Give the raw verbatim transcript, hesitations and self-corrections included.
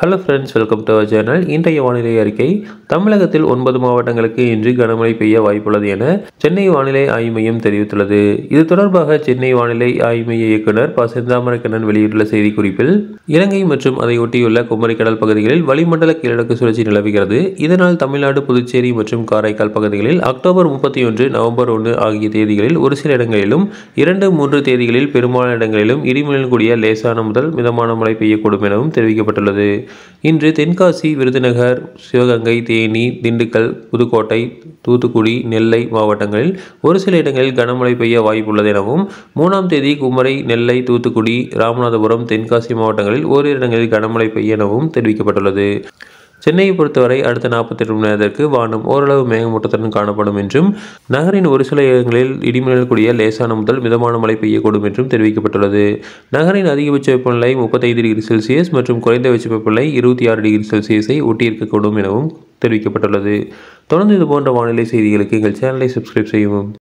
Hello friends, welcome to our channel. இன்றைய வானிலை அறிக்கை. தமிழகத்தில் ஒன்பது மாவட்டங்களுக்கு இன்று கனமழை பெய்ய வாய்ப்புள்ளது என சென்னை வானிலை ஆய்வு மையம் தெரிவித்துள்ளது. இது தொடர்பாக சென்னை வானிலை ஆய்வு மைய இயக்குநர் ப செந்தாமரைக்கண்ணன் வெளியிட்டுள்ள செய்திக்குறிப்பில், இலங்கை மற்றும் அதை ஒட்டியுள்ள குமரிக்கடல் பகுதிகளில் வளிமண்டல கீழடுக்கு சுழற்சி நிலவுகிறது. இதனால் தமிழ்நாடு, புதுச்சேரி மற்றும் காரைக்கால் பகுதிகளில் அக்டோபர் முப்பத்தி ஒன்று, நவம்பர் ஒன்று ஆகிய தேதிகளில் ஒரு சில இடங்களிலும், இரண்டு, மூன்று தேதிகளில் பெரும்பாலான இடங்களிலும் இடிமுடன் கூடிய லேசான முதல் மிதமான மழை பெய்யக்கூடும் எனவும் தெரிவிக்கப்பட்டுள்ளது. இன்று தென்காசி, விருதுநகர், சிவகங்கை, தேனி, திண்டுக்கல், புதுக்கோட்டை, தூத்துக்குடி, நெல்லை மாவட்டங்களில் ஒரு சில இடங்களில் கனமழை பெய்ய வாய்ப்புள்ளது எனவும், மூணாம் தேதி குமரி, நெல்லை, தூத்துக்குடி, ராமநாதபுரம், தென்காசி மாவட்டங்களில் ஓரிரு இடங்களில் கனமழை பெய்ய எனவும் தெரிவிக்கப்பட்டுள்ளது. சென்னையை பொறுத்தவரை அடுத்த நாற்பத்தி எட்டு மணி நேரத்திற்கு வானம் ஓரளவு மேகமூட்டத்துடன் காணப்படும் என்றும், நகரின் ஒரு சில இடங்களில் இடிமின்னல் கூடிய லேசான முதல் மிதமான மழை பெய்யக்கூடும் என்றும் தெரிவிக்கப்பட்டுள்ளது. நகரின் அதிகபட்ச வெப்பநிலை முப்பத்தைந்து டிகிரி செல்சியஸ் மற்றும் குறைந்தபட்ச வெப்பநிலை இருபத்தி ஆறு டிகிரி செல்சியஸை ஒட்டியிருக்கக்கூடும் எனவும் தெரிவிக்கப்பட்டுள்ளது. தொடர்ந்து இதுபோன்ற வானிலை செய்திகளுக்கு எங்கள் சேனலை சப்ஸ்கிரைப் செய்யவும்.